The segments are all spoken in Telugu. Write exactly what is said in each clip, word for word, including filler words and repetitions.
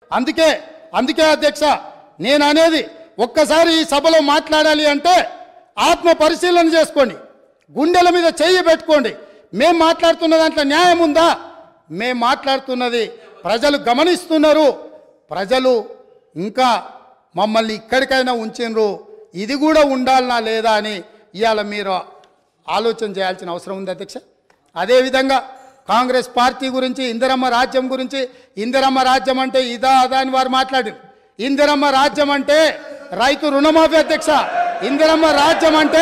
అందుకే అందుకే అధ్యక్ష నేను అనేది ఒక్కసారి ఈ సభలో మాట్లాడాలి అంటే ఆత్మ పరిశీలన చేసుకోండి, గుండెల మీద చెయ్యి పెట్టుకోండి. మేము మాట్లాడుతున్న దాంట్లో న్యాయం ఉందా? మేము మాట్లాడుతున్నది ప్రజలు గమనిస్తున్నారు. ప్రజలు ఇంకా మమ్మల్ని ఇక్కడికైనా ఉంచినరు, ఇది కూడా ఉండాలనా లేదా అని ఇవాళ మీరు ఆలోచన చేయాల్సిన అవసరం ఉంది అధ్యక్ష. అదేవిధంగా కాంగ్రెస్ పార్టీ గురించి, ఇందిరమ్మ రాజ్యం గురించి, ఇందిరమ్మ రాజ్యం అంటే ఇదా అదా అని వారు మాట్లాడారు. ఇందిరమ్మ రాజ్యం అంటే రైతు రుణమాఫీ అధ్యక్ష. ఇందిరమ్మ రాజ్యం అంటే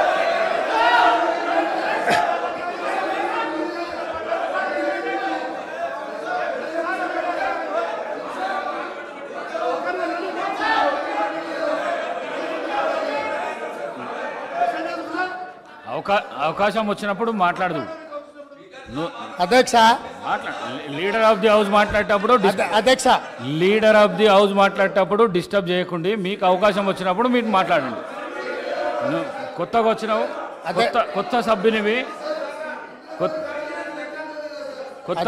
అవకాశం వచ్చినప్పుడు మాట్లాడదు అధ్యక్ష. లీడర్ ఆఫ్ ది హౌస్ మాట్లాడేటప్పుడు అధ్యక్ష లీడర్ ఆఫ్ ది హౌస్ మాట్లాడేటప్పుడు డిస్టర్బ్ చేయకండి. మీకు అవకాశం వచ్చినప్పుడు మీరు మాట్లాడండి. కొత్తగా వచ్చినావు, కొత్త కొత్త సభ్యునివి, కొత్త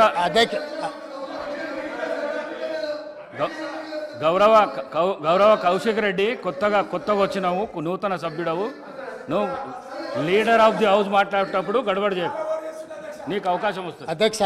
గౌరవ గౌరవ కౌశిక్ రెడ్డి కొత్తగా కొత్తగా వచ్చినావు, నూతన సభ్యుడవు. నువ్వు లీడర్ ఆఫ్ ది హౌస్ మాట్లాడేటప్పుడు గడబడి చేయకు, నీకు అవకాశం వస్తుంది అధ్యక్ష.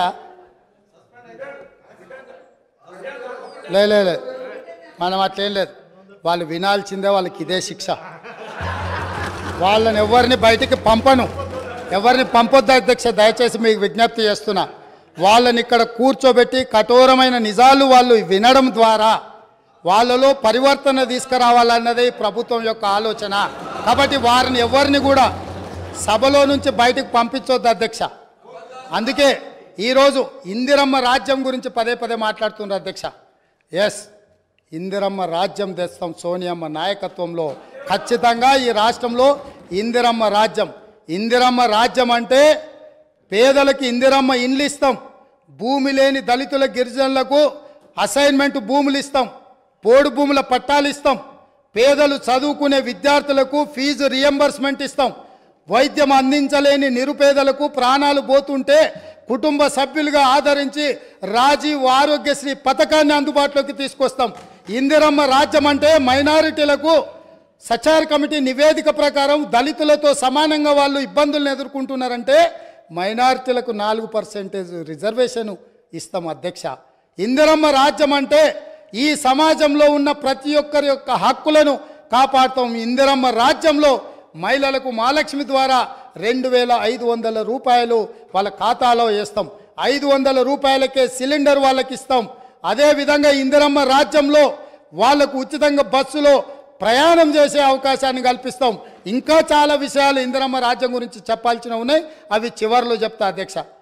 లేదు మనం అట్లేం లేదు, వాళ్ళు వినాల్సిందే, వాళ్ళకి ఇదే శిక్ష. వాళ్ళని ఎవరిని బయటికి పంపను, ఎవరిని పంపొద్దు అధ్యక్ష. దయచేసి మీకు విజ్ఞప్తి చేస్తున్నా, వాళ్ళని ఇక్కడ కూర్చోబెట్టి కఠోరమైన నిజాలు వాళ్ళు వినడం ద్వారా వాళ్ళలో పరివర్తన తీసుకురావాలన్నదే ప్రభుత్వం యొక్క ఆలోచన. కాబట్టి వారిని ఎవరిని కూడా సభలో నుంచి బయటకు పంపించొద్దు అధ్యక్ష. అందుకే ఈరోజు ఇందిరమ్మ రాజ్యం గురించి పదే పదే మాట్లాడుతున్నారు అధ్యక్ష. ఎస్, ఇందిరమ్మ రాజ్యం తెస్తాం సోనియమ్మ నాయకత్వంలో. ఖచ్చితంగా ఈ రాష్ట్రంలో ఇందిరమ్మ రాజ్యం. ఇందిరమ్మ రాజ్యం అంటే పేదలకు ఇందిరమ్మ ఇండ్లు ఇస్తాం, భూమి లేని దళితుల గిరిజనులకు అసైన్మెంట్ భూములు ఇస్తాం, పోడు భూముల పట్టాలు ఇస్తాం, పేదలు చదువుకునే విద్యార్థులకు ఫీజు రియంబర్స్మెంట్ ఇస్తాం, వైద్యం అందించలేని నిరుపేదలకు ప్రాణాలు పోతుంటే కుటుంబ సభ్యులుగా ఆదరించి రాజీవ్ ఆరోగ్యశ్రీ పథకాన్ని అందుబాటులోకి తీసుకొస్తాం. ఇందిరమ్మ రాజ్యం అంటే మైనారిటీలకు సచార్ కమిటీ నివేదిక ప్రకారం దళితులతో సమానంగా వాళ్ళు ఇబ్బందులను ఎదుర్కొంటున్నారంటే మైనారిటీలకు నాలుగు పర్సెంటేజ్ రిజర్వేషన్ ఇస్తాం అధ్యక్ష. ఇందిరమ్మ రాజ్యం అంటే ఈ సమాజంలో ఉన్న ప్రతి ఒక్కరి యొక్క హక్కులను కాపాడుతాం. ఇందిరమ్మ రాజ్యంలో మహిళలకు మహాలక్ష్మి ద్వారా రెండు వేల ఐదు వందల రూపాయలు వాళ్ళ ఖాతాలో వేస్తాం, ఐదు వందల రూపాయలకే సిలిండర్ వాళ్ళకి ఇస్తాం. అదేవిధంగా ఇందిరమ్మ రాజ్యంలో వాళ్లకు ఉచితంగా బస్సులో ప్రయాణం చేసే అవకాశాన్ని కల్పిస్తాం. ఇంకా చాలా విషయాలు ఇందిరమ్మ రాజ్యం గురించి చెప్పాల్సిన ఉన్నాయి, అవి చివరిలో చెప్తా అధ్యక్ష.